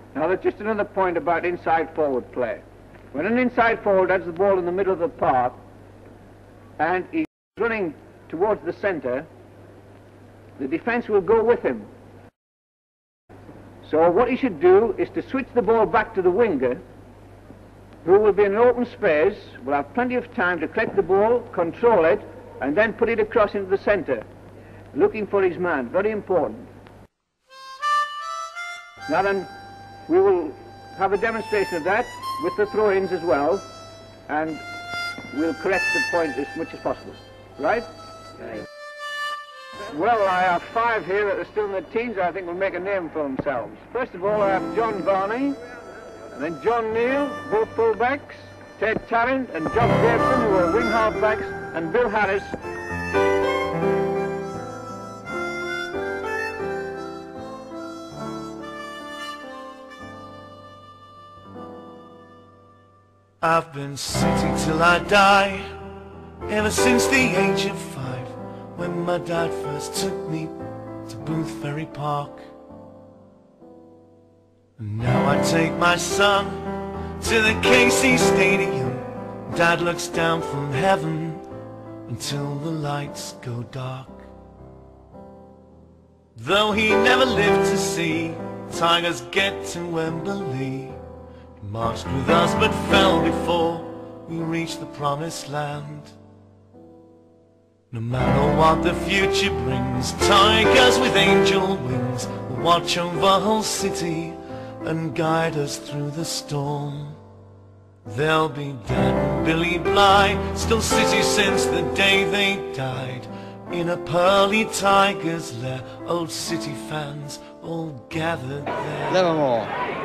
Now there's just another point about inside forward play. When an inside forward has the ball in the middle of the park and he's running towards the centre, the defence will go with him. So what he should do is to switch the ball back to the winger, who will be in an open space, will have plenty of time to collect the ball, control it, and then put it across into the centre, looking for his man. Very important. Now then, we will have a demonstration of that with the throw-ins as well, and we'll correct the point as much as possible. Right? Okay. Well, I have 5 here that are still in the teens. I think will make a name for themselves. First of all, I have John Varney, and then John Neal, both full-backs, Ted Tarrant and John Davison, who are wing half-backs, and Bill Harris. I've been city till I die, ever since the age of 5, when my dad first took me to Boothferry Park. And now I take my son to the KC Stadium. Dad looks down from heaven until the lights go dark. Though he never lived to see Tigers get to Wembley, he marched with us but fell before we reached the promised land. No matter what the future brings, Tigers with angel wings will watch over Hull City and guide us through the storm. They'll be Dad and Billy Bly, still City since the day they died. In a pearly Tigers lair, old City fans all gathered there. Livermore.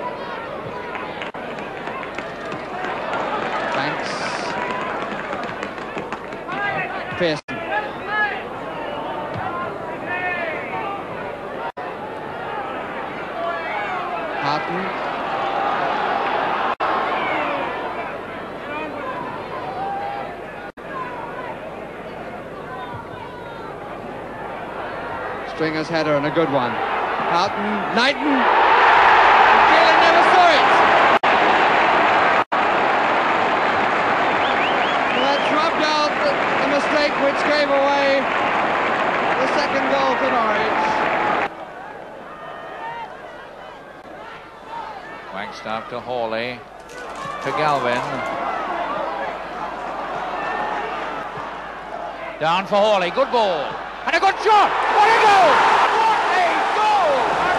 Thanks. Pearson. Harton. Stringer's header and a good one. Harton, Knighton. Galen never saw it. Well, that's rubbed out the mistake which gave away the second goal to Norwich. Wagstaff to Hawley, to Galvin. Down for Hawley, good ball. And a good shot! What a goal! What a goal!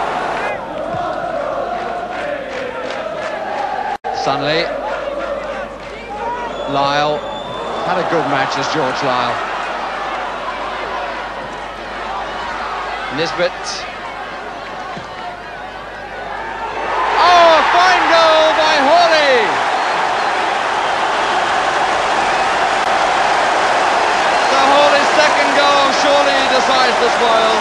Sunley. Lyle. Had a good match as George Lyle. Nisbet. Oh, fine goal by Hawley! So Hawley's second goal surely decides the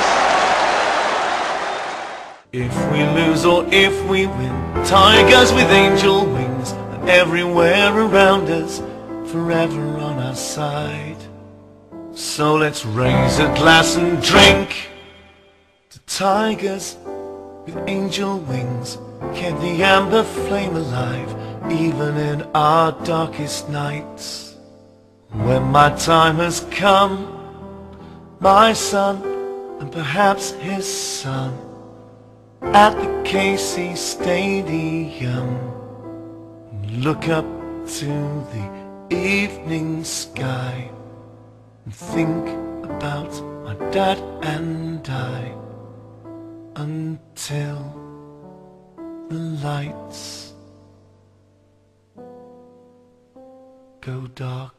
spoils. If we lose or if we win, Tigers with angel wings are everywhere around us, forever on our side. So let's raise a glass and drink to Tigers with angel wings, kept the amber flame alive even in our darkest nights. When my time has come, my son and perhaps his son, at the KC Stadium, look up to the evening sky and think about my dad and I, until the lights go dark.